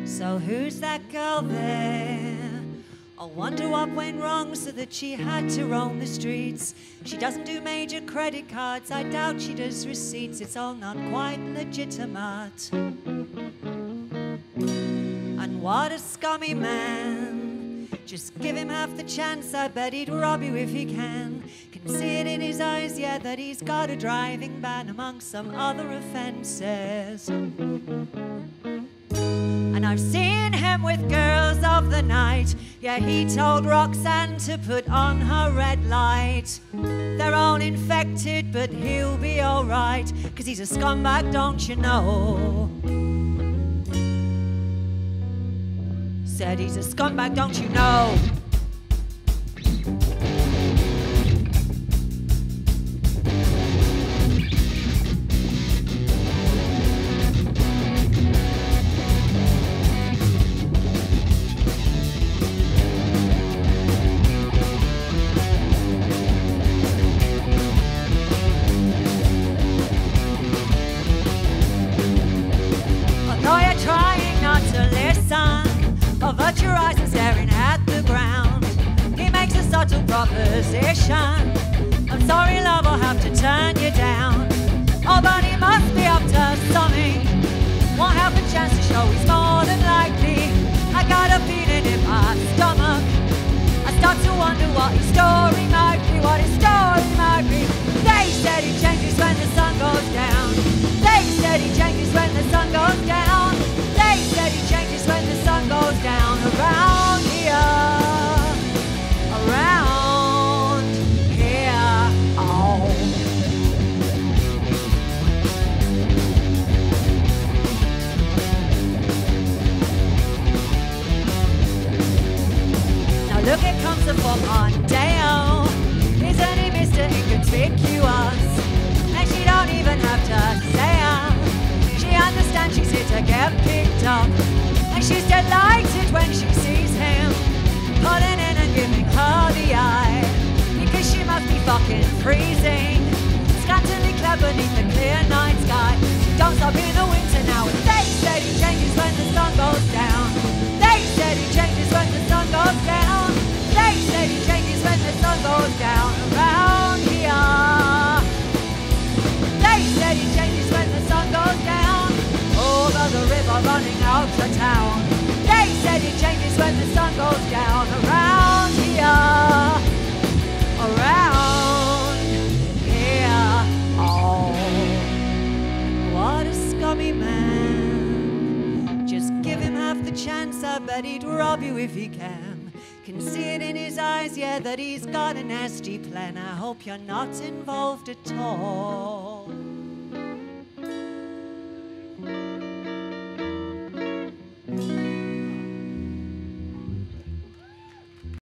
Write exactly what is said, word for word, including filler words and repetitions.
So who's that girl there? I wonder what went wrong so that she had to roam the streets. She doesn't do major credit cards, I doubt she does receipts. It's all not quite legitimate. And what a scummy man. Just give him half the chance, I bet he'd rob you if he can. Can see it in his eyes, yeah, that he's got a driving ban among some other offences. And I've seen him with girls of the night. Yeah, he told Roxanne to put on her red light. They're all infected, but he'll be alright, 'cause he's a scumbag, don't you know? Said he's a scumbag, don't you know? Avert your eyes and staring at the ground. He makes a subtle proposition. I'm sorry, love, I'll have to turn you down. Oh, but he must be up to something. Won't have a chance to show he's more than likely. I got a feeling in my stomach. I start to wonder what his story might be, what his story might be. They said he changes when the sun goes down. They said he changes when the sun goes down. They said he changes when the sun goes down around here, around here, oh. Now look, it comes the fuck on Dale. Isn't he Mister Inconspicuous? And she don't even have to say it. She understands she's here to get picked up. And she's delighted when she sees him pulling in and giving her the eye, because she must be fucking freezing, scantily clad beneath the clear night sky. She don't stop in the winter now. And they said he changes when the sun goes down. They said he changes when the sun goes down. They said he changes when the sun goes down around here. They said he changes when the sun goes down over the river running out to town. They said it changes when the sun goes down around here, around here, oh. What a scummy man. Just give him half the chance, I bet he'd rob you if he can. Can see it in his eyes, yeah, that he's got a nasty plan. I hope you're not involved at all.